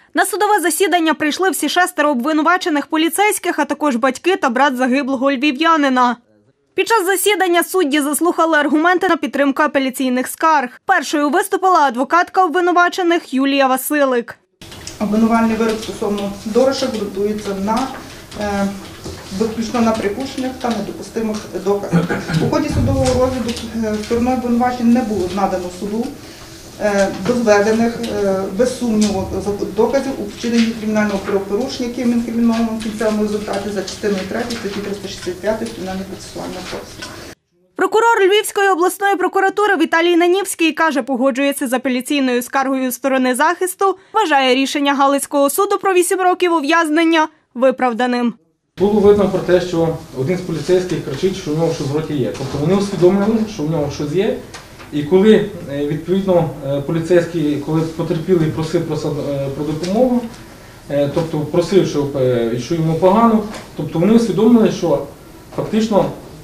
На судове засідання прийшли всі 6 обвинувачених поліцейських, а також батьки та брат загиблого львів'янина. Під час засідання судді заслухали аргументи на підтримку апеляційних скарг. Першою виступила адвокатка обвинувачених Юлія Василик. Обвинувальний вирок стосовно Дороша ґрунтується виключно на припущеннях та недопустимих доказах. У ході судового розгляду стороною обвинувачень не було надано суду доведених без сумніву доказів у вчиненні кримінального правопорушення, яке в кримінальному кінцевому результаті за частиною 3 статті 365 Кримінально-процесуального кодексу. Прокурор Львівської обласної прокуратури Віталій Нанівський каже, погоджується з апеляційною скаргою сторони захисту, вважає рішення Галицького суду про 8 років ув'язнення виправданим. Було видно про те, що один з поліцейських кричить, що в нього щось в роті є. Тобто вони усвідомили, що в нього щось є. І коли, відповідно, поліцейський, коли потерпілий просив про допомогу, тобто просив, що йому погано, тобто вони усвідомили, що фактично,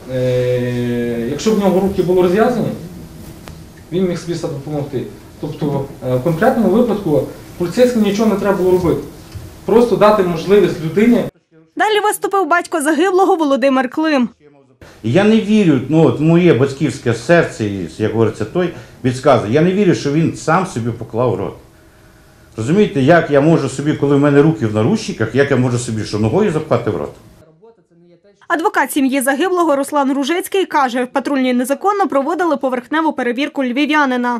якщо б в нього руки були розв'язані, він міг собі допомогти. Тобто в конкретному випадку поліцейським нічого не треба було робити. Просто дати можливість людині. Далі виступив батько загиблого Володимир Клим. Я не вірю, моє батьківське серце, як говориться, той підказує, я не вірю, що він сам собі поклав рот. Розумієте, як я можу собі, коли в мене руки в наручниках, як я можу собі, що ногою запхати в рот? Адвокат сім'ї загиблого Руслан Ружицький каже, патрульні незаконно проводили поверхневу перевірку львів'янина.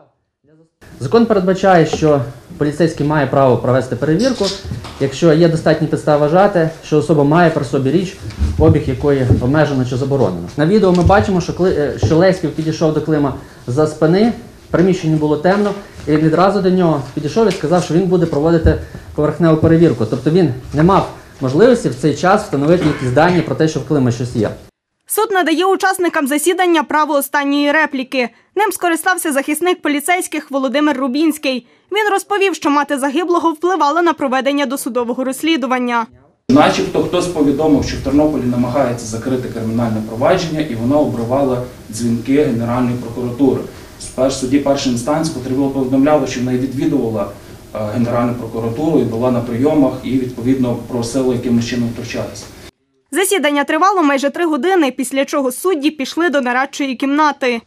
Закон передбачає, що поліцейський має право провести перевірку, якщо є достатні підстави вважати, що особа має при собі річ, обіг якої обмежено чи заборонено. На відео ми бачимо, що Леськів підійшов до Клима за спини, в приміщенні було темно, і він відразу до нього підійшов і сказав, що він буде проводити поверхневу перевірку. Тобто він не мав можливості в цей час встановити якісь дані про те, що в Клима щось є. Суд надає учасникам засідання право останньої репліки. Ним скористався захисник поліцейських Володимир Рубінський. Він розповів, що мати загиблого впливала на проведення досудового розслідування. Начебто хтось повідомив, що в Тернополі намагається закрити кримінальне провадження, і вона обривала дзвінки Генеральної прокуратури. В суді першої інстанції потрібно повідомляли, що вона відвідувала Генеральну прокуратуру і була на прийомах, і відповідно просила якимось чином втручатися. Засідання тривало майже 3 години, після чого судді пішли до нарадчої кімнати.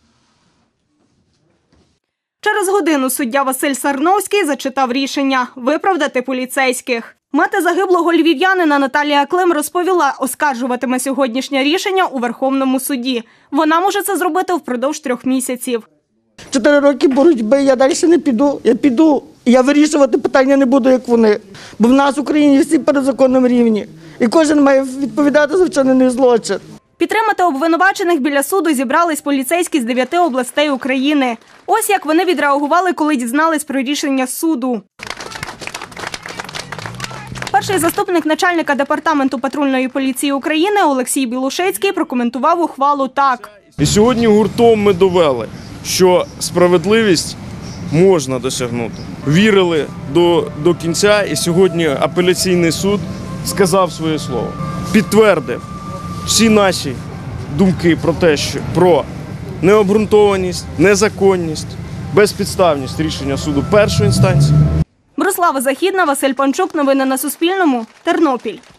Через годину суддя Василь Сарновський зачитав рішення – виправдати поліцейських. Мати загиблого львів'янина Наталія Клим розповіла, оскаржуватиме сьогоднішнє рішення у Верховному суді. Вона може це зробити впродовж 3 місяців. 4 роки боротьби, я далі не піду. Я піду, я вирішувати питання не буду, як вони. Бо в нас в Україні всі перед законом рівні. І кожен має відповідати за вчинений злочин. Підтримати обвинувачених біля суду зібрались поліцейські з 9 областей України. Ось як вони відреагували, коли дізнались про рішення суду. Перший заступник начальника департаменту патрульної поліції України Олексій Білушецький прокоментував ухвалу так. І сьогодні гуртом ми довели, що справедливість можна досягнути. Вірили до кінця, і сьогодні апеляційний суд сказав своє слово. Підтвердив всі наші думки про те, що про необґрунтованість, незаконність, безпідставність рішення суду першої інстанції. Мирослава Західна, Василь Панчук. Новини на Суспільному. Тернопіль.